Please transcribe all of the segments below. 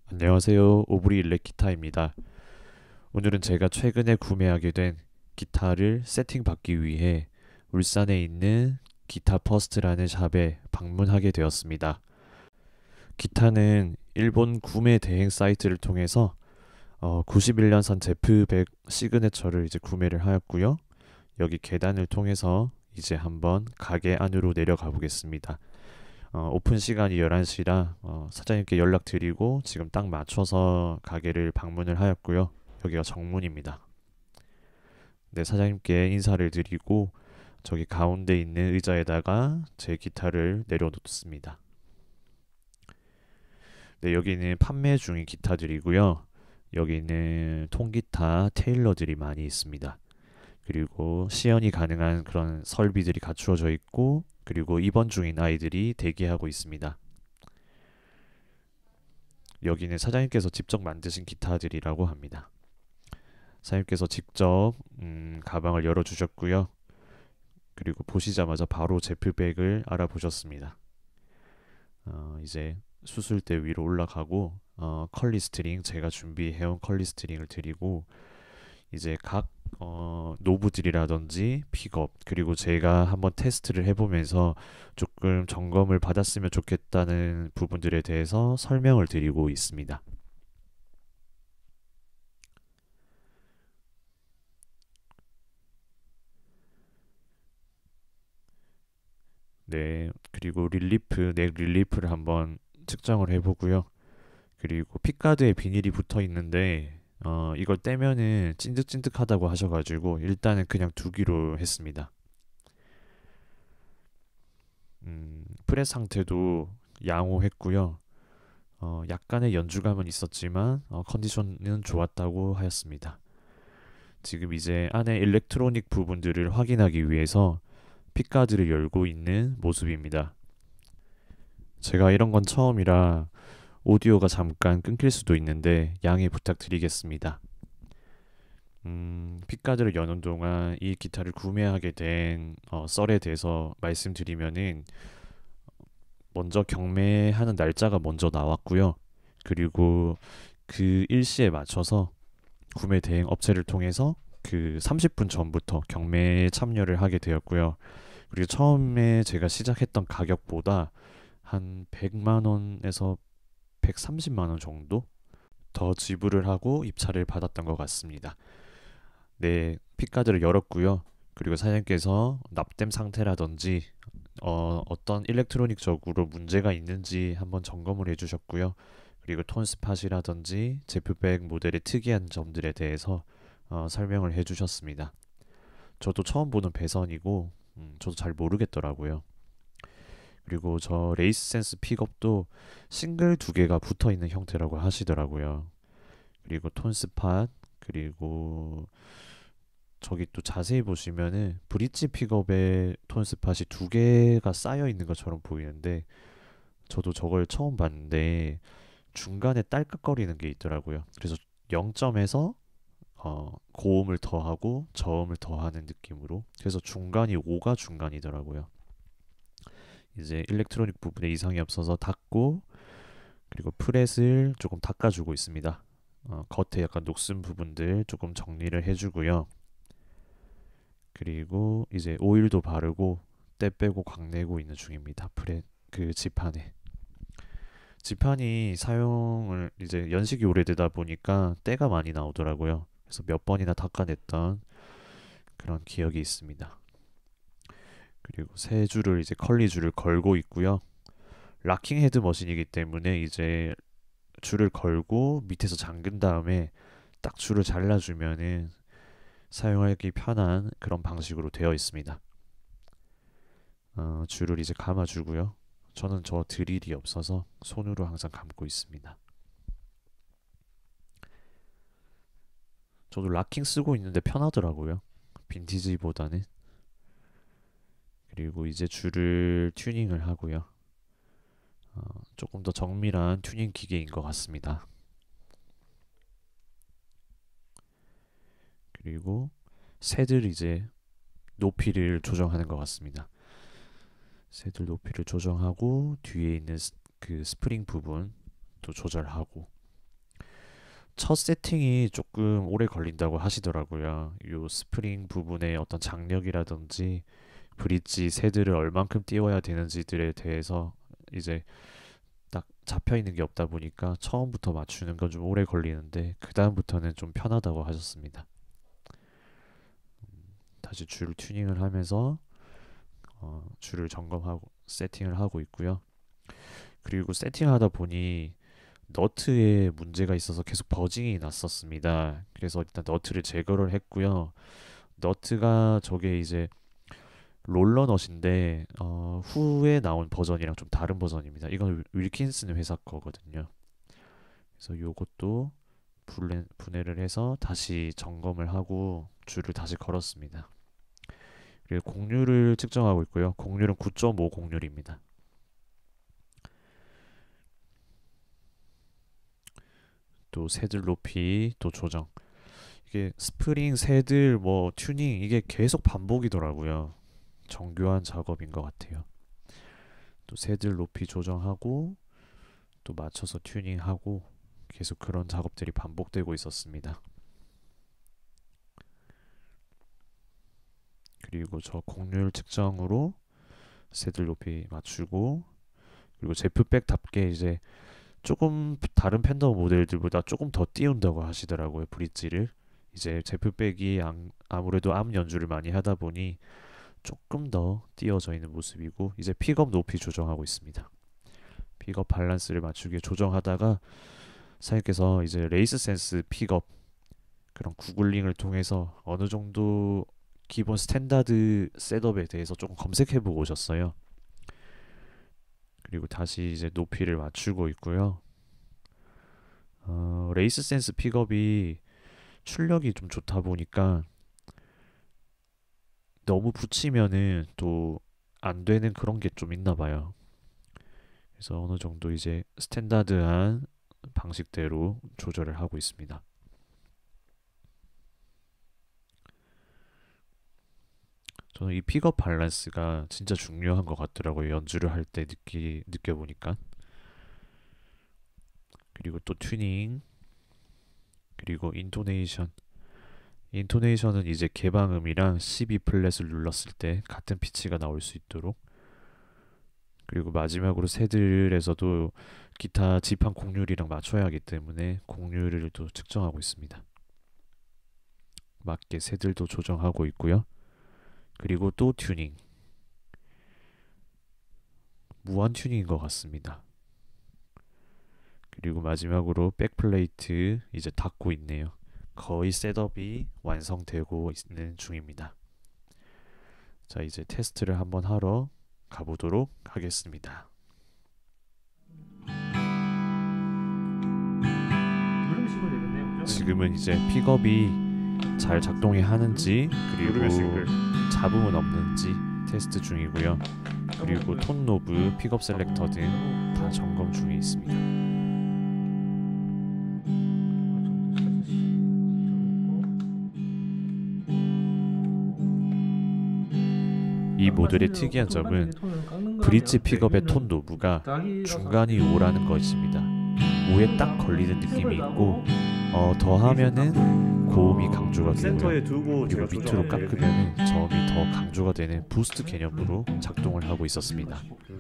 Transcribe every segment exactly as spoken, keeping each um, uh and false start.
안녕하세요. 오브리 일렉기타입니다. 오늘은 제가 최근에 구매하게 된 기타를 세팅받기 위해 울산에 있는 기타 퍼스트라는 샵에 방문하게 되었습니다. 기타는 일본 구매 대행 사이트를 통해서 어, 구십일 년산 제프백 시그네처를 이제 구매를 하였고요. 여기 계단을 통해서 이제 한번 가게 안으로 내려가 보겠습니다. 어, 오픈 시간이 열한 시라 어, 사장님께 연락드리고 지금 딱 맞춰서 가게를 방문을 하였고요. 여기가 정문입니다. 네, 사장님께 인사를 드리고 저기 가운데 있는 의자에다가 제 기타를 내려놓습니다. 네, 여기는 판매 중인 기타들이고요. 여기는 통기타 테일러들이 많이 있습니다. 그리고 시연이 가능한 그런 설비들이 갖추어져 있고, 그리고 입원 중인 아이들이 대기하고 있습니다. 여기는 사장님께서 직접 만드신 기타들이라고 합니다. 사장님께서 직접 음, 가방을 열어주셨고요. 그리고 보시자마자 바로 제프백을 알아보셨습니다. 어, 이제 수술대 위로 올라가고 어, 컬리 스트링 제가 준비해온 컬리 스트링을 드리고 이제 각 어, 노브들이라든지 픽업 그리고 제가 한번 테스트를 해보면서 조금 점검을 받았으면 좋겠다는 부분들에 대해서 설명을 드리고 있습니다. 네, 그리고 릴리프, 넥 릴리프를 한번 측정을 해보고요. 그리고 픽가드에 비닐이 붙어 있는데 어, 이걸 떼면은 찐득찐득하다고 하셔가지고 일단은 그냥 두기로 했습니다. 음, 프렛 상태도 양호했고요. 어, 약간의 연주감은 있었지만 어, 컨디션은 좋았다고 하였습니다. 지금 이제 안에 일렉트로닉 부분들을 확인하기 위해서 픽가드를 열고 있는 모습입니다. 제가 이런 건 처음이라 오디오가 잠깐 끊길 수도 있는데 양해 부탁드리겠습니다. 음, 픽가드를 여는 동안 이 기타를 구매하게 된 어, 썰에 대해서 말씀드리면은 먼저 경매하는 날짜가 먼저 나왔고요. 그리고 그 일시에 맞춰서 구매 대행 업체를 통해서 그 삼십 분 전부터 경매에 참여를 하게 되었고요. 그리고 처음에 제가 시작했던 가격보다 한 백만 원에서 백삼십만 원 정도 더 지불을 하고 입찰을 받았던 것 같습니다. 네, 픽가드를 열었고요. 그리고 사장님께서 납땜 상태라든지 어, 어떤 일렉트로닉적으로 문제가 있는지 한번 점검을 해주셨고요. 그리고 톤 스팟이라든지 제프백 모델의 특이한 점들에 대해서 어, 설명을 해주셨습니다. 저도 처음 보는 배선이고 음, 저도 잘 모르겠더라고요. 그리고 저 레이스 센스 픽업도 싱글 두 개가 붙어 있는 형태라고 하시더라고요. 그리고 톤 스팟 그리고 저기 또 자세히 보시면은 브릿지 픽업에 톤 스팟이 두 개가 쌓여 있는 것처럼 보이는데 저도 저걸 처음 봤는데 중간에 딸깍거리는 게 있더라고요. 그래서 영 점에서 어, 고음을 더하고 저음을 더하는 느낌으로 그래서 중간이 오가 중간이더라고요. 이제 일렉트로닉 부분에 이상이 없어서 닫고 그리고 프렛을 조금 닦아주고 있습니다. 어, 겉에 약간 녹슨 부분들 조금 정리를 해주고요. 그리고 이제 오일도 바르고 때 빼고 광내고 있는 중입니다. 프렛 그 지판에. 지판이 사용을 이제 연식이 오래되다 보니까 때가 많이 나오더라고요. 그래서 몇 번이나 닦아냈던 그런 기억이 있습니다. 그리고 세 줄을 이제 컬리 줄을 걸고 있고요. 락킹 헤드 머신이기 때문에 이제 줄을 걸고 밑에서 잠근 다음에 딱 줄을 잘라주면은 사용하기 편한 그런 방식으로 되어 있습니다. 어, 줄을 이제 감아주고요. 저는 저 드릴이 없어서 손으로 항상 감고 있습니다. 저도 락킹 쓰고 있는데 편하더라고요. 빈티지보다는. 그리고 이제 줄을 튜닝을 하고요. 어, 조금 더 정밀한 튜닝 기계인 것 같습니다. 그리고 새들 이제 높이를 조정하는 것 같습니다. 새들 높이를 조정하고 뒤에 있는 스, 그 스프링 부분 또 조절하고 첫 세팅이 조금 오래 걸린다고 하시더라고요. 요 스프링 부분의 어떤 장력이라든지 브릿지 새들을 얼만큼 띄워야 되는지들에 대해서 이제 딱 잡혀 있는 게 없다 보니까 처음부터 맞추는 건 좀 오래 걸리는데 그 다음부터는 좀 편하다고 하셨습니다. 다시 줄 튜닝을 하면서 어, 줄을 점검하고 세팅을 하고 있고요. 그리고 세팅하다 보니 너트에 문제가 있어서 계속 버징이 났었습니다. 그래서 일단 너트를 제거를 했고요. 너트가 저게 이제 롤러넛인데 어, 후에 나온 버전이랑 좀 다른 버전입니다. 이건 윌킨슨 회사 거거든요. 그래서 요것도 분해, 분해를 해서 다시 점검을 하고 줄을 다시 걸었습니다. 그리고 곡률을 측정하고 있고요. 곡률은 구 점 오 곡률입니다. 또 새들 높이 또 조정. 이게 스프링, 새들, 뭐 튜닝 이게 계속 반복이더라고요. 정교한 작업인 것 같아요. 또 새들 높이 조정하고 또 맞춰서 튜닝하고 계속 그런 작업들이 반복되고 있었습니다. 그리고 저 곡률 측정으로 새들 높이 맞추고 그리고 제프백답게 이제 조금 다른 팬더 모델들보다 조금 더 띄운다고 하시더라고요. 브릿지를. 이제 제프백이 아무래도 암 연주를 많이 하다 보니 조금 더 띄어져 있는 모습이고 이제 픽업 높이 조정하고 있습니다. 픽업 밸런스를 맞추게 조정하다가 사장님께서 이제 레이스 센스 픽업 그런 구글링을 통해서 어느 정도 기본 스탠다드 셋업에 대해서 조금 검색해보고 오셨어요. 그리고 다시 이제 높이를 맞추고 있고요. 어, 레이스 센스 픽업이 출력이 좀 좋다 보니까 너무 붙이면은 또 안 되는 그런 게 좀 있나 봐요. 그래서 어느 정도 이제 스탠다드한 방식대로 조절을 하고 있습니다. 저는 이 픽업 밸런스가 진짜 중요한 것 같더라고요. 연주를 할 때 느끼, 느껴보니까. 그리고 또 튜닝, 그리고 인토네이션. 인토네이션은 이제 개방음이랑 십이 플랫을 눌렀을 때 같은 피치가 나올 수 있도록. 그리고 마지막으로 새들에서도 기타 지판 곡률이랑 맞춰야 하기 때문에 곡률을 또 측정하고 있습니다. 맞게 새들도 조정하고 있고요. 그리고 또 튜닝. 무한 튜닝인 것 같습니다. 그리고 마지막으로 백플레이트 이제 닫고 있네요. 거의 셋업이 완성되고 있는 중입니다. 자, 이제 테스트를 한번 하러 가보도록 하겠습니다. 지금은 이제 픽업이 잘 작동이 하는지 그리고 잡음은 없는지 테스트 중이고요. 그리고 톤 노브, 픽업 셀렉터 등 다 점검 중에 있습니다. 이 모델의 특이한 점은 브릿지 픽업의 톤 노브가 중간이 오라는 것입니다. 오에 딱 걸리는 느낌이 있고 어, 더하면은 고음이 강조가 되고요. 그리고 밑으로 깎으면 저음이 더 강조가 되는 부스트 개념으로 작동을 하고 있었습니다.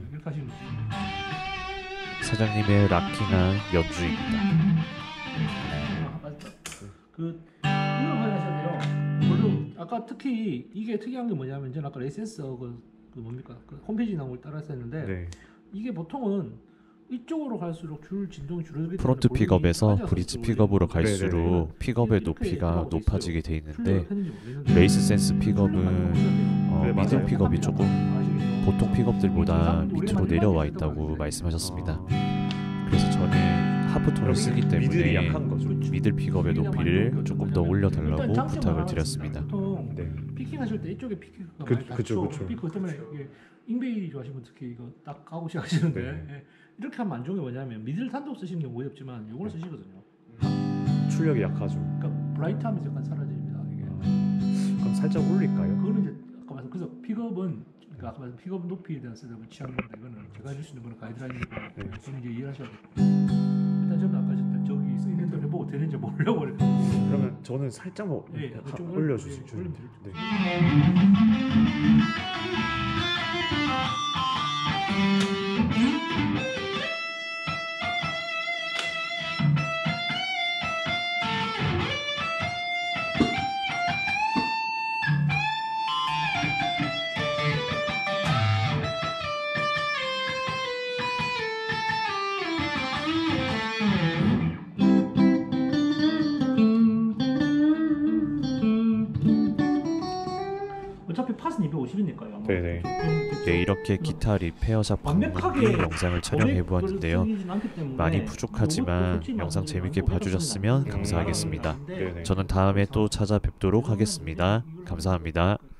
사장님의 락킹한 연주입니다. 그 이걸 확인하셔야 돼요. 물론 아까 특히 이게 특이한 게 뭐냐면 저는 아까 레이센스 그, 그 뭡니까 그 홈페이지 나온 걸 따라서 했는데 네. 이게 보통은 이쪽으로 갈수록 줄 진동이 줄어들기 때문에 프론트 픽업에서 브릿지 픽업으로 갈수록 네네네. 픽업의 높이가 높아지게 돼 있는데 레이스 센스 픽업은 어, 미들 픽업이 조금 보통 픽업들보다 밑으로 내려와 있다고 말씀하셨습니다. 그래서 저는 하프톤을 쓰기 때문에 미들 픽업의 높이를 조금 더 올려달라고 부탁을 드렸습니다. 보통 네. 피킹하실 때 이쪽에 피킹가 그, 많이 닿죠. 그 때문에 이게 잉베이 좋아하시는 분 특히 이거 딱 까고 시작하시는데 네. 예. 이렇게 하면 안 좋은 게 뭐냐면 미들 단독 쓰시는 경우 거의 없지만 이걸 쓰시거든요. 출력이 약하죠. 그러니까 브라이트하면서 약간 사라집니다. 이게. 아, 그럼 살짝 올릴까요? 그거는 이제 아까 말씀 그래서 픽업은 그러니까 아까 말씀 픽업 높이에 대한 셋업을 취하는 건데 이거는 제가 해줄 수 있는 거는 가이드라인이고 네. 그건 이제 이해하셔야 돼요. 일단 저는 아까 저기 있는 대로 해보고 되는지 모르려고 그래. 그러면 저는 살짝만 예, 하- 좀 올려주세요. 예, 올리면 돼요. 네. 어차피 팟은 이백오십이니까요. 아마. 네네. 네, 이렇게 기타 리페어 작품 완벽하게 영상을 촬영해 보았는데요. 많이 부족하지만 영상 재밌게 봐주셨으면 감사하겠습니다. 네네. 저는 다음에 또 찾아뵙도록 하겠습니다. 감사합니다.